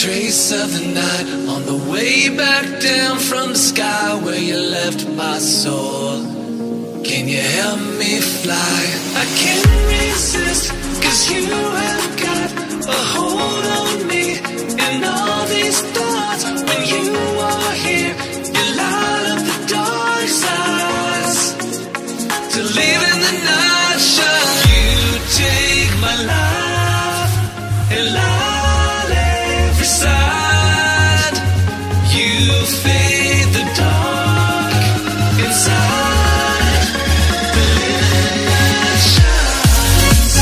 trace of the night on the way back down from the sky where you left my soul. Can you help me fly? I can't resist, 'cause you have got a hold on me. And all these thoughts, when you are here, you light up the dark sides to live in the night shine. You take my life and light every side. You fade the dark inside. The living night shines.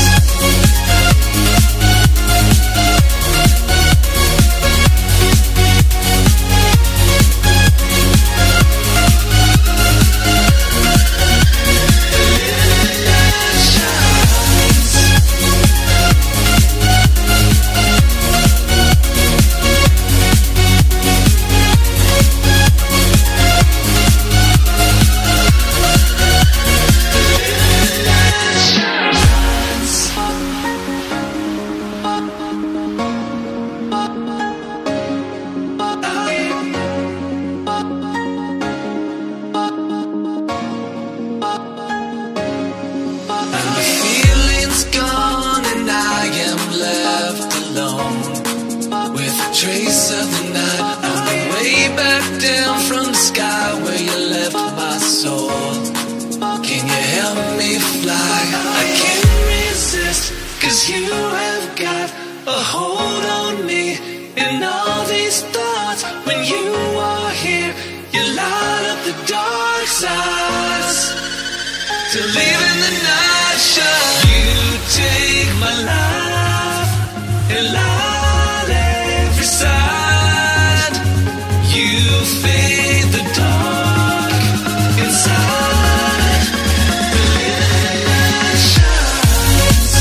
Trace of the night on the way back down from the sky where you left my soul. Can you help me fly? I can't resist, 'cause you have got a hold on me. And all these thoughts, when you are here, you light up the dark sides to live in the night shine. You take my life and light every side. You fade the dark inside. The living night shines.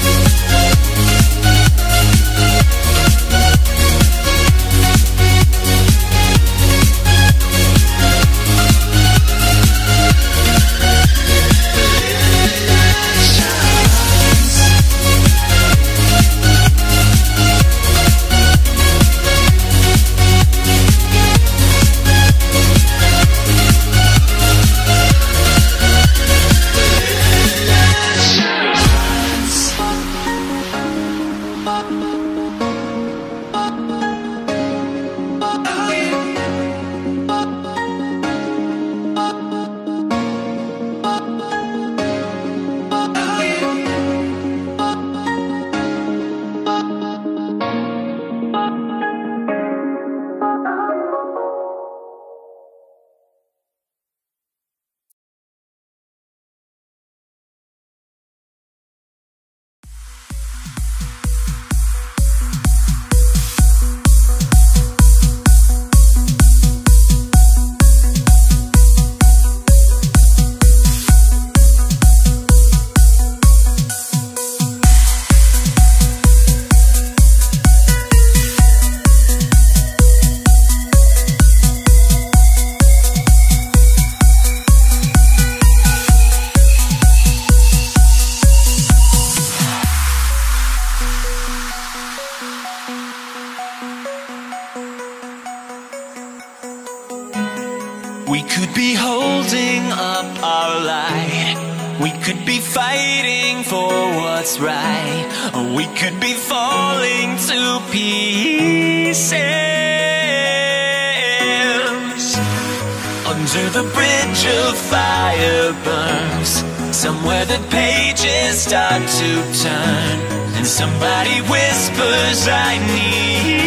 We could be holding up our light. We could be fighting for what's right. Or we could be falling to pieces. Under the bridge of fire burns, somewhere the pages start to turn, and somebody whispers, I need